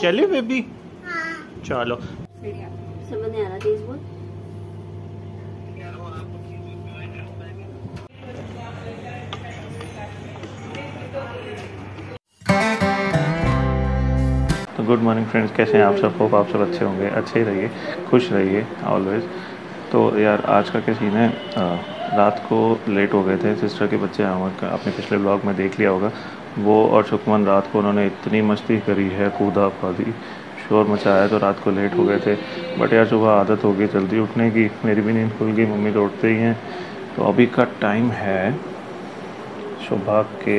चले बेबी? चलो। समझ नहीं आ रहा, तेज बोल। तो गुड मॉर्निंग फ्रेंड्स, कैसे हैं आप सब? होप आप सब अच्छे होंगे, अच्छे ही रहिए, खुश रहिए ऑलवेज। तो यार आज का क्या सीन है, रात को लेट हो गए थे। सिस्टर के बच्चे आपने पिछले ब्लॉग में देख लिया होगा। वो और सुखमन रात को उन्होंने इतनी मस्ती करी है, कूदा फादी, शोर मचाया, तो रात को लेट हो गए थे। बट यार सुबह आदत हो गई जल्दी उठने की, मेरी भी नींद खुल गई, मम्मी तो उठते ही हैं। तो अभी का टाइम है सुबह के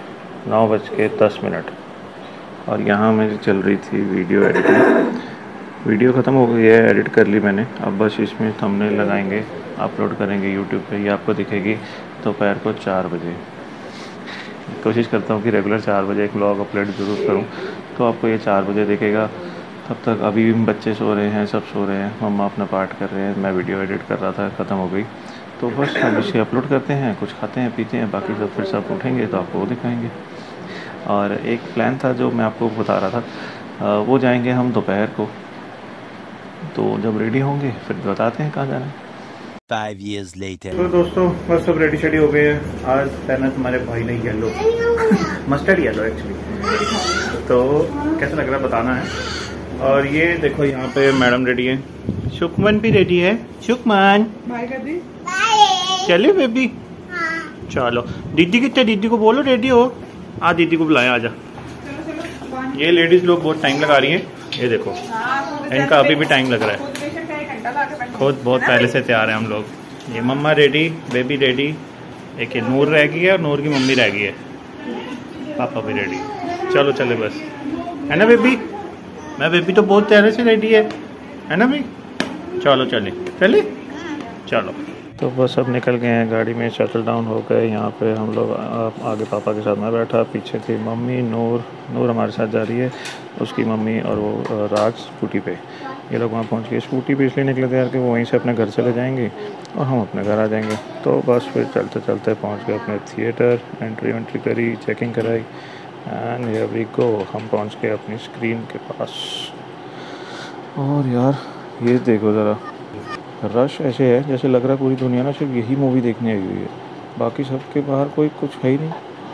9:10 और यहाँ मेरी चल रही थी वीडियो एडिटिंग। वीडियो ख़त्म हो गई है, एडिट कर ली मैंने। अब बस इसमें थंबनेल लगाएंगे, अपलोड करेंगे यूट्यूब पे। ये आपको दिखेगी दोपहर को 4 बजे। कोशिश करता हूँ कि रेगुलर 4 बजे एक व्लॉग अपलोड ज़रूर करूँ, तो आपको ये 4 बजे दिखेगा। तब तक अभी बच्चे सो रहे हैं, सब सो रहे हैं, मम्मा अपना पाठ कर रहे हैं, मैं वीडियो एडिट कर रहा था, ख़त्म हो गई। तो बस हम इसे अपलोड करते हैं, कुछ खाते हैं पीते हैं, बाकी सब फिर सब उठेंगे तो आपको वो दिखाएंगे। और एक प्लान था जो मैं आपको बता रहा था, वो जाएंगे हम दोपहर को। तो जब रेडी होंगे फिर बताते हैं कहाँ जाना है। 5 years later. तो दोस्तों बस सब रेडी शेडी हो गए हैं। आज पहना तुम्हारे भाई ने येलो, मस्टर्ड येलो एक्चुअली। तो कैसा लग रहा है बताना है। और ये देखो यहाँ पे मैडम रेडी है, सुखमन भी रेडी है। सुखमन बाय कर दी, चले बेबी? चलो। दीदी कितने, दीदी को बोलो रेडी हो। दीदी को बुलाया, आजा। ये लेडीज लोग बहुत टाइम लगा रही हैं, ये देखो इनका अभी भी टाइम लग रहा है। खुद बहुत पहले से तैयार है हम लोग। ये मम्मा रेडी, बेबी रेडी, एक नूर रह गई है और नूर की मम्मी रह गई है, पापा भी रेडी। चलो चले बस, है ना बेबी? मैं बेबी तो बहुत पहले से रेडी है ना भाई? चलो चले चले, चलो। तो बस अब निकल गए हैं, गाड़ी में शटल डाउन हो गए। यहाँ पे हम लोग, आगे पापा के साथ मैं बैठा, पीछे थी मम्मी, नूर हमारे साथ जा रही है, उसकी मम्मी और वो राज स्कूटी पे। ये लोग वहाँ पहुँच गए। स्कूटी पे इसलिए निकले थे यार कि वो वहीं से अपने घर चले जाएंगे और हम अपने घर आ जाएंगे। तो बस फिर चलते चलते पहुँच गए अपने थिएटर, एंट्री करी, चेकिंग कराई, एंड हियर वी गो। हम पहुँच गए अपनी स्क्रीन के पास। और यार ये देखो ज़रा, रश ऐसे है जैसे लग रहा है पूरी दुनिया ना सिर्फ यही मूवी देखने आई हुई है, बाकी सबके बाहर कोई कुछ है ही नहीं।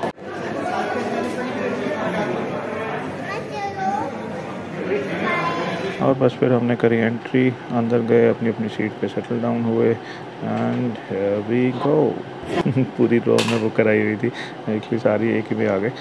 और बस फिर हमने करी एंट्री, अंदर गए, अपनी अपनी सीट पे सेटल डाउन हुए, एंड हियर वी गो। पूरी रो में बुक कराई हुई थी, एक्चुअली सारी एक ही में आ गए।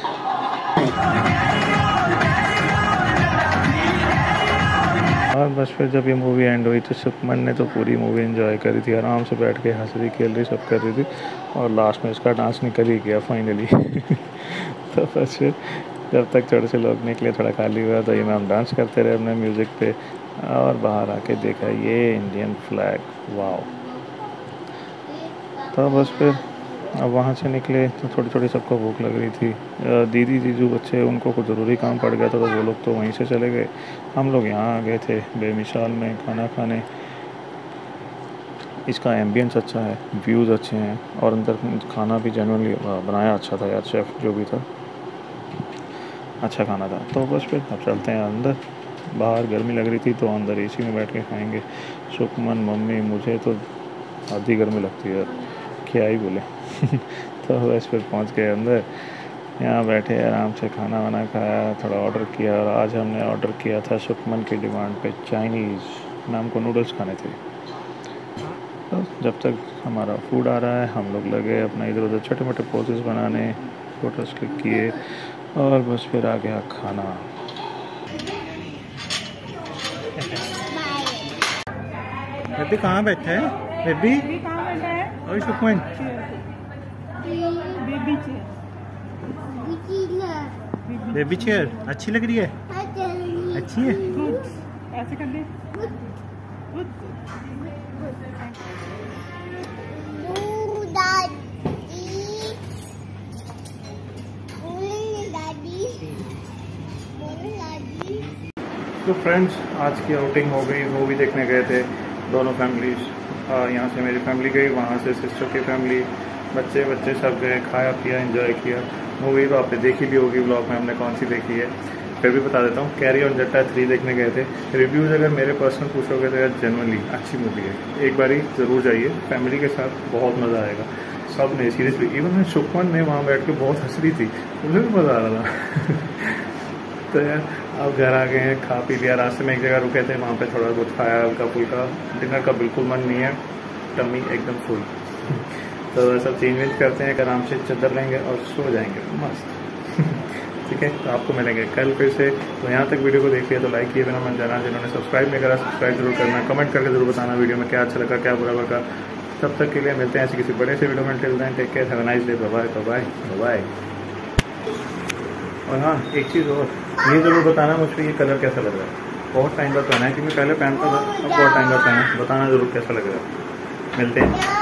और बस फिर जब ये मूवी एंड हुई तो सुखमन ने तो पूरी मूवी एंजॉय करी थी, आराम से बैठ के हंस रही, खेल रही, सब कर रही थी। और लास्ट में इसका डांस निकल ही गया फाइनली। तो बस फिर जब तक थोड़े से लोग निकले, थोड़ा खाली हुआ, तो ये हम डांस करते रहे अपने म्यूज़िक पे। और बाहर आके देखा ये इंडियन फ्लैग, वाओ। तो बस फिर अब वहाँ से निकले तो थोड़ी थोड़ी सबको भूख लग रही थी। दीदी जीजू बच्चे, उनको कुछ ज़रूरी काम पड़ गया था तो वो लोग तो वहीं से चले गए। हम लोग यहाँ आ गए थे बेमिसाल में खाना खाने। इसका एम्बियंस अच्छा है, व्यूज़ अच्छे हैं, और अंदर खाना भी जेन्युइनली बनाया अच्छा था यार, शेफ़ जो भी था, अच्छा खाना था। तो बस फिर अब चलते हैं अंदर। बाहर गर्मी लग रही थी तो अंदर एसी में बैठ के खाएँगे। सुखमन, मम्मी, मुझे तो आधी गर्मी लगती है, क्या ही बोले। तो बस फिर पहुंच गए अंदर, यहाँ बैठे आराम से खाना वाना खाया, थोड़ा ऑर्डर किया। और आज हमने ऑर्डर किया था सुखमन की डिमांड पे, चाइनीज़ नाम को नूडल्स खाने थे। तो जब तक हमारा फूड आ रहा है हम लोग लगे अपना इधर उधर छोटे मोटे पोजेस बनाने, फ़ोटोज़ क्लिक किए, और बस फिर आ गया खाना। बेबी कहाँ बैठे हैं? बेबी और सुखमन, बेबी चेयर अच्छी लग रही है? अच्छी है। ऐसे कर दे। तो फ्रेंड्स आज की आउटिंग हो गई, मूवी देखने गए थे दोनों फैमिलीज। यहाँ से मेरी फैमिली गई, वहाँ से सिस्टर की फैमिली, बच्चे सब गए, खाया पिया, एंजॉय किया। मूवी तो आपने देखी भी होगी व्लॉग में हमने कौन सी देखी है। फिर भी बता देता हूँ, कैरी ऑन जट्टा 3 देखने गए थे। रिव्यूज़ अगर मेरे पर्सनल पूछोगे तो यार जेन्युइनली अच्छी मूवी है, एक बारी ज़रूर जाइए, फैमिली के साथ बहुत मज़ा आएगा। सब ने सीरियसली, इवन सुखमन ने वहाँ बैठ के बहुत हंस रही थी, मुझे भी मज़ा आ रहा था। तो यार अब घर आ गए हैं, खा पी लिया, रास्ते में एक जगह रुके थे, वहाँ पे थोड़ा बहुत खाया, हल्का फुल्का। डिनर का बिल्कुल मन नहीं है, टमी एकदम फुल। तो सब चेंज वेंज करते हैं, आराम से चादर लेंगे और सो जाएंगे मस्त। ठीक है, तो आपको मिलेंगे कल फिर से। तो यहाँ तक वीडियो को देखिए तो लाइक किए बिना मन जाना, जिन्होंने सब्सक्राइब नहीं करा सब्सक्राइब जरूर करना, कमेंट करके जरूर बताना वीडियो में क्या अच्छा लगा क्या बुरा लगा। तब तक के लिए मिलते हैं ऐसे किसी बड़े से वीडियो में। Till then take care, have a nice day, bye bye bye. और हाँ एक चीज़ और, ये ज़रूर बताना मुझे ये कलर कैसा लग रहा है। बहुत टाइम बाद पहना है, क्योंकि पहले पहनता था, अब बहुत टाइम बाद पहना है। बताना ज़रूर कैसा लग रहा है। मिलते हैं।